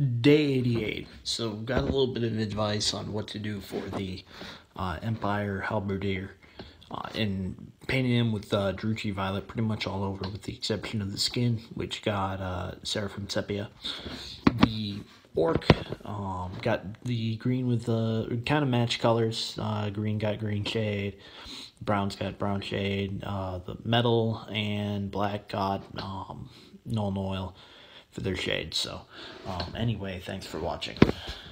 Day 88. So got a little bit of advice on what to do for the Empire Halberdier. And painted him with Druchii Violet pretty much all over, with the exception of the skin, which got Seraphim Sepia. The Orc got the green with kind of match colors. Green got green shade, brown's got brown shade. The metal and black got Null and Oil for their shades. So anyway, thanks for watching.